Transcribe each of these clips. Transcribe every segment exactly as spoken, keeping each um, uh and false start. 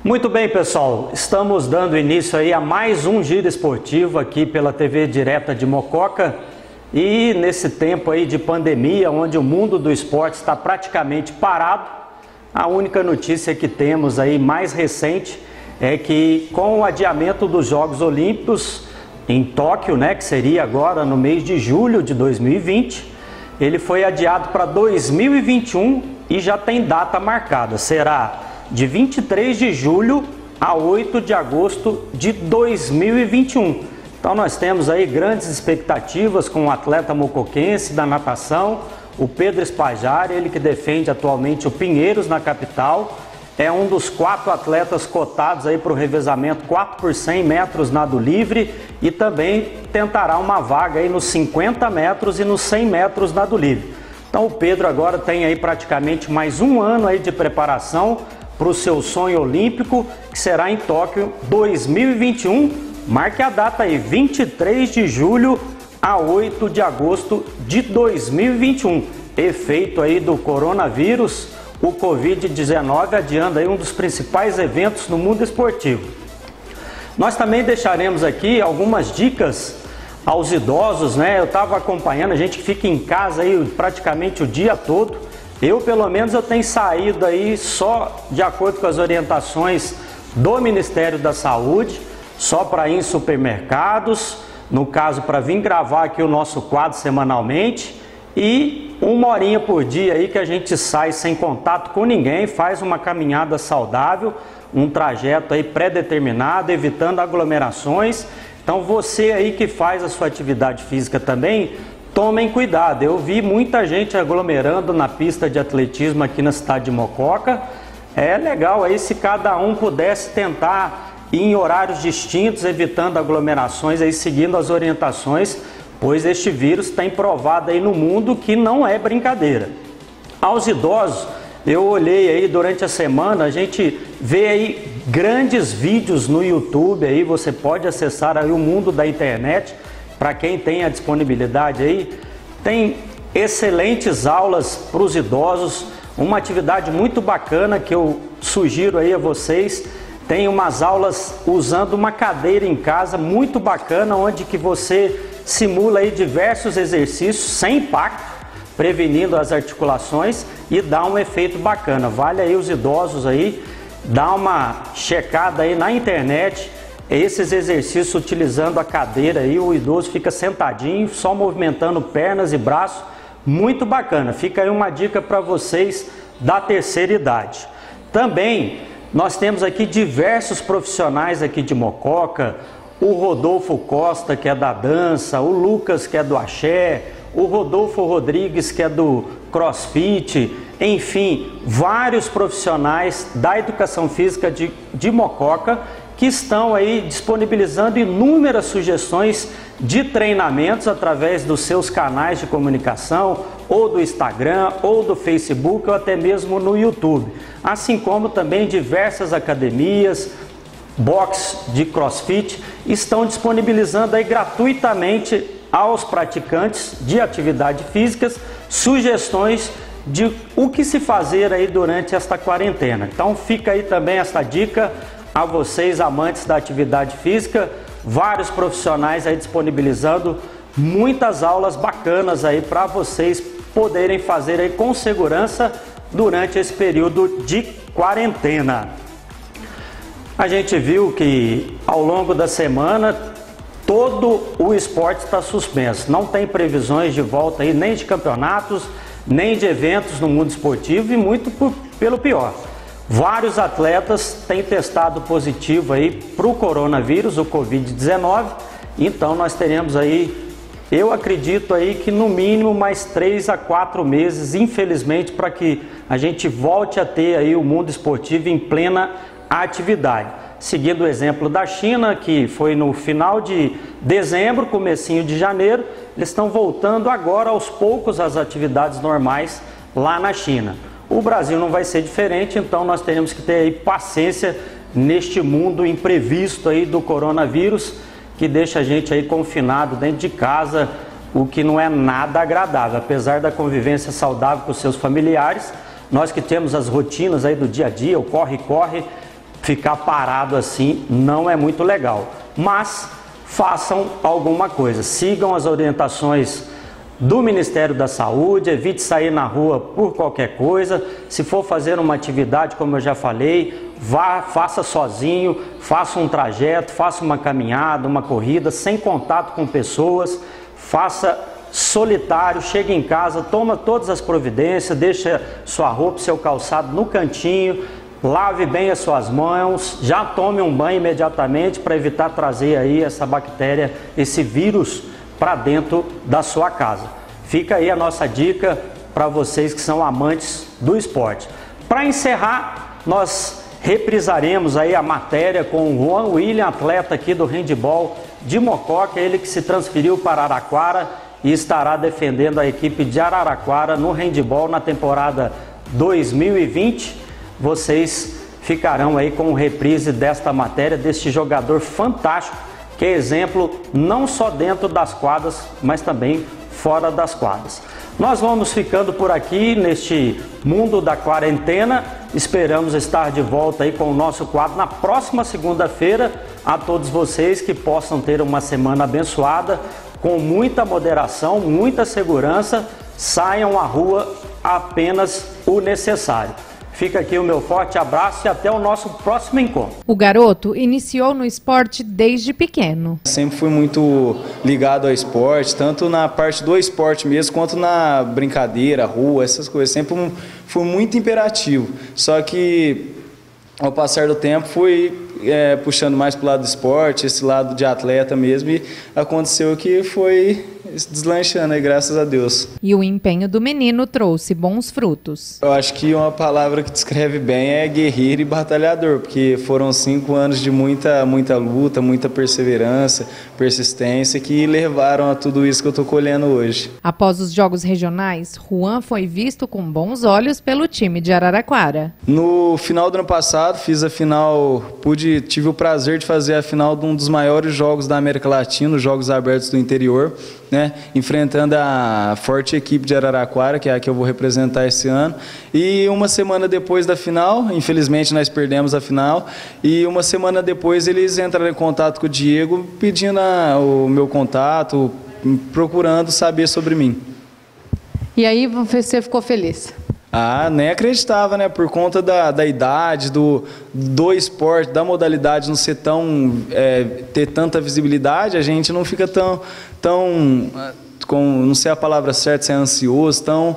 Muito bem, pessoal, estamos dando início aí a mais um giro esportivo aqui pela T V direta de Mococa. E nesse tempo aí de pandemia, onde o mundo do esporte está praticamente parado, a única notícia que temos aí mais recente é que com o adiamento dos Jogos Olímpicos em Tóquio, né, que seria agora no mês de julho de dois mil e vinte, ele foi adiado para dois mil e vinte e um e já tem data marcada. Será de vinte e três de julho a oito de agosto de dois mil e vinte e um. Então nós temos aí grandes expectativas com o atleta mocoquense da natação, o Pedro Spajari, ele que defende atualmente o Pinheiros na capital. É um dos quatro atletas cotados aí para o revezamento quatro por cem metros nado livre e também tentará uma vaga aí nos cinquenta metros e nos cem metros nado livre. Então o Pedro agora tem aí praticamente mais um ano aí de preparação para o seu sonho olímpico, que será em Tóquio dois mil e vinte e um. Marque a data aí, vinte e três de julho a oito de agosto de dois mil e vinte e um. Efeito aí do coronavírus, o Covid dezenove adiando aí um dos principais eventos no mundo esportivo. Nós também deixaremos aqui algumas dicas aos idosos, né? Eu estava acompanhando, a gente que fica em casa aí praticamente o dia todo. Eu, pelo menos, eu tenho saído aí só de acordo com as orientações do Ministério da Saúde, só para ir em supermercados, no caso para vir gravar aqui o nosso quadro semanalmente, e uma horinha por dia aí que a gente sai sem contato com ninguém, faz uma caminhada saudável, um trajeto aí pré-determinado, evitando aglomerações. Então você aí que faz a sua atividade física também, tomem cuidado. Eu vi muita gente aglomerando na pista de atletismo aqui na cidade de Mococa. É legal aí se cada um pudesse tentar ir em horários distintos, evitando aglomerações, aí seguindo as orientações, pois este vírus tem provado aí no mundo que não é brincadeira. Aos idosos, eu olhei aí durante a semana, a gente vê aí grandes vídeos no YouTube, aí você pode acessar aí o mundo da internet. Para quem tem a disponibilidade aí, tem excelentes aulas para os idosos, uma atividade muito bacana que eu sugiro aí a vocês. Tem umas aulas usando uma cadeira em casa muito bacana, onde que você simula aí diversos exercícios sem impacto, prevenindo as articulações e dá um efeito bacana. Vale aí os idosos aí, dá uma checada aí na internet. Esses exercícios utilizando a cadeira aí, o idoso fica sentadinho, só movimentando pernas e braços, muito bacana. Fica aí uma dica para vocês da terceira idade. Também nós temos aqui diversos profissionais aqui de Mococa, o Rodolfo Costa, que é da dança, o Lucas, que é do axé, o Rodolfo Rodrigues, que é do crossfit, enfim, vários profissionais da educação física de, de Mococa, que estão aí disponibilizando inúmeras sugestões de treinamentos através dos seus canais de comunicação, ou do Instagram, ou do Facebook, ou até mesmo no YouTube. Assim como também diversas academias, box de crossfit, estão disponibilizando aí gratuitamente aos praticantes de atividades físicas sugestões de o que se fazer aí durante esta quarentena. Então fica aí também esta dica a vocês amantes da atividade física, vários profissionais aí disponibilizando muitas aulas bacanas aí para vocês poderem fazer aí com segurança durante esse período de quarentena. A gente viu que ao longo da semana todo o esporte está suspenso, não tem previsões de volta aí nem de campeonatos, nem de eventos no mundo esportivo e muito por, pelo pior. Vários atletas têm testado positivo aí para o coronavírus, o Covid dezenove, então nós teremos aí, eu acredito aí que no mínimo mais três a quatro meses, infelizmente, para que a gente volte a ter aí o mundo esportivo em plena atividade. Seguindo o exemplo da China, que foi no final de dezembro, comecinho de janeiro, eles estão voltando agora aos poucos às atividades normais lá na China. O Brasil não vai ser diferente, então nós teremos que ter aí paciência neste mundo imprevisto aí do coronavírus, que deixa a gente aí confinado dentro de casa, o que não é nada agradável. Apesar da convivência saudável com os seus familiares, nós que temos as rotinas aí do dia a dia, o corre-corre, ficar parado assim não é muito legal. Mas façam alguma coisa, sigam as orientações do Ministério da Saúde, evite sair na rua por qualquer coisa. Se for fazer uma atividade, como eu já falei, vá, faça sozinho, faça um trajeto, faça uma caminhada, uma corrida, sem contato com pessoas, faça solitário, chegue em casa, toma todas as providências, deixa sua roupa, seu calçado no cantinho, lave bem as suas mãos, já tome um banho imediatamente para evitar trazer aí essa bactéria, esse vírus para dentro da sua casa. Fica aí a nossa dica para vocês que são amantes do esporte. Para encerrar, nós reprisaremos aí a matéria com o Juan William, atleta aqui do handebol de Mococa, ele que se transferiu para Araraquara e estará defendendo a equipe de Araraquara no handebol na temporada dois mil e vinte. Vocês ficarão aí com o reprise desta matéria, deste jogador fantástico, que é exemplo não só dentro das quadras, mas também fora das quadras. Nós vamos ficando por aqui neste mundo da quarentena. Esperamos estar de volta aí com o nosso quadro na próxima segunda-feira. A todos vocês que possam ter uma semana abençoada, com muita moderação, muita segurança. Saiam à rua apenas o necessário. Fica aqui o meu forte abraço e até o nosso próximo encontro. O garoto iniciou no esporte desde pequeno. Sempre fui muito ligado ao esporte, tanto na parte do esporte mesmo, quanto na brincadeira, rua, essas coisas. Sempre fui muito imperativo. Só que, ao passar do tempo, fui é, puxando mais para o lado do esporte, esse lado de atleta mesmo, e aconteceu que foi deslanchando aí, graças a Deus. E o empenho do menino trouxe bons frutos. Eu acho que uma palavra que descreve bem é guerreiro e batalhador, porque foram cinco anos de muita, muita luta, muita perseverança, persistência, que levaram a tudo isso que eu estou colhendo hoje. Após os jogos regionais, Juan foi visto com bons olhos pelo time de Araraquara. No final do ano passado, fiz a final, pude, tive o prazer de fazer a final de um dos maiores jogos da América Latina, os Jogos Abertos do Interior, né, enfrentando a forte equipe de Araraquara, que é a que eu vou representar esse ano. E uma semana depois da final, infelizmente nós perdemos a final, e uma semana depois eles entraram em contato com o Diego, pedindo a, o meu contato, procurando saber sobre mim. E aí você ficou feliz? Ah, nem acreditava, né? Por conta da, da idade, do, do esporte, da modalidade não ser tão, é, ter tanta visibilidade, a gente não fica tão, tão com, não sei a palavra certa, se é ansioso, tão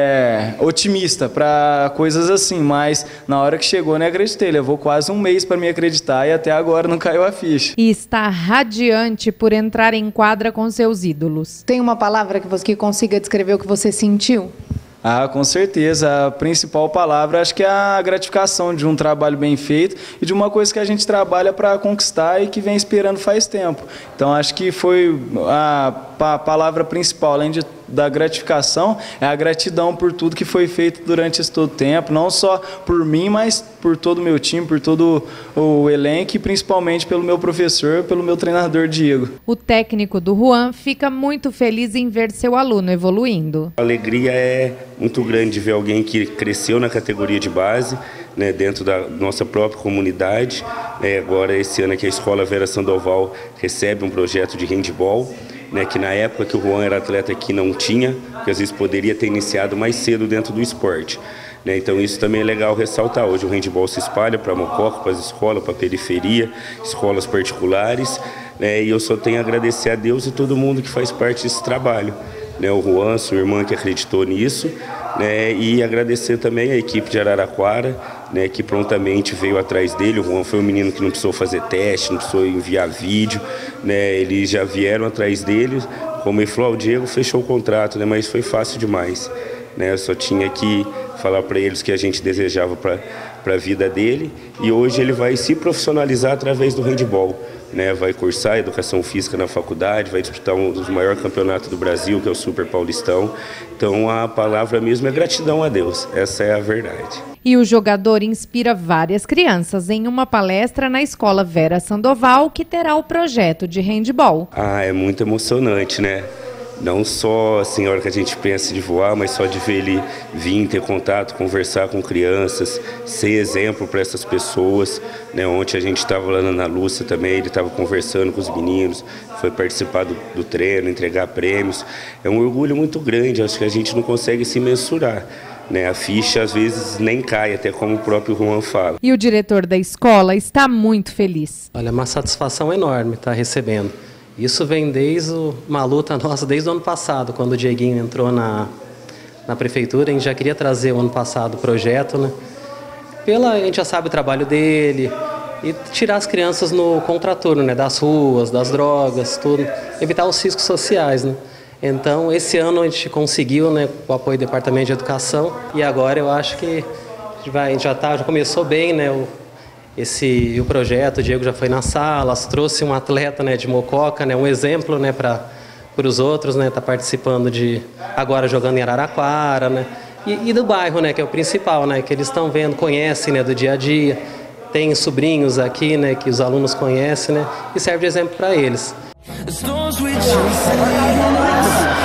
é, otimista para coisas assim, mas na hora que chegou, nem acreditei, levou quase um mês para me acreditar e até agora não caiu a ficha. E está radiante por entrar em quadra com seus ídolos. Tem uma palavra que você que consiga descrever o que você sentiu? Ah, com certeza. A principal palavra acho que é a gratificação de um trabalho bem feito e de uma coisa que a gente trabalha para conquistar e que vem esperando faz tempo. Então acho que foi a, a palavra principal, além de, da gratificação, é a gratidão por tudo que foi feito durante esse todo tempo, não só por mim, mas por todo o meu time, por todo o elenco e principalmente pelo meu professor, pelo meu treinador Diego. O técnico do Juan fica muito feliz em ver seu aluno evoluindo. A alegria é muito grande de ver alguém que cresceu na categoria de base, né, dentro da nossa própria comunidade. É, agora, esse ano aqui, a Escola Vera Sandoval recebe um projeto de handebol, né, que na época que o Juan era atleta aqui não tinha, que às vezes poderia ter iniciado mais cedo dentro do esporte. Né, então isso também é legal ressaltar. Hoje o handebol se espalha para Mococa, para as escolas, para a periferia, escolas particulares, né, e eu só tenho a agradecer a Deus e todo mundo que faz parte desse trabalho. Né, o Juan, sua irmã que acreditou nisso, né, e agradecer também a equipe de Araraquara, né, que prontamente veio atrás dele. O Juan foi um menino que não precisou fazer teste, não precisou enviar vídeo, né, eles já vieram atrás dele, como ele falou, o Diego fechou o contrato, né, mas foi fácil demais. Né, eu só tinha que falar para eles o que a gente desejava para a vida dele, e hoje ele vai se profissionalizar através do handebol. Né, vai cursar educação física na faculdade, vai disputar um dos maiores campeonatos do Brasil, que é o Super Paulistão. Então a palavra mesmo é gratidão a Deus, essa é a verdade. E o jogador inspira várias crianças em uma palestra na Escola Vera Sandoval, que terá o projeto de handebol. Ah, é muito emocionante, né? Não só assim, a hora que a gente pensa de voar, mas só de ver ele vir, ter contato, conversar com crianças, ser exemplo para essas pessoas. Né? Ontem a gente estava lá na Lúcia também, ele estava conversando com os meninos, foi participar do, do treino, entregar prêmios. É um orgulho muito grande, acho que a gente não consegue se mensurar. Né, a ficha às vezes nem cai, até como o próprio Juan fala. E o diretor da escola está muito feliz. Olha, é uma satisfação enorme estar recebendo. Isso vem desde o, uma luta nossa desde o ano passado, quando o Dieguinho entrou na, na prefeitura. A gente já queria trazer o ano passado o projeto, né? Pela, a gente já sabe o trabalho dele, e tirar as crianças no contraturno, né? Das ruas, das drogas, tudo, evitar os riscos sociais, né? Então, esse ano a gente conseguiu, né, o apoio do Departamento de Educação, e agora eu acho que a gente, vai, a gente já, tá, já começou bem, né, o, esse, o projeto, o Diego já foi nas salas, trouxe um atleta, né, de Mococa, né, um exemplo, né, para os outros, né, tá participando de, agora jogando em Araraquara, né, e, e do bairro, né, que é o principal, né, que eles estão vendo, conhecem, né, do dia a dia, tem sobrinhos aqui, né, que os alunos conhecem, né, e serve de exemplo para eles. Storms we chase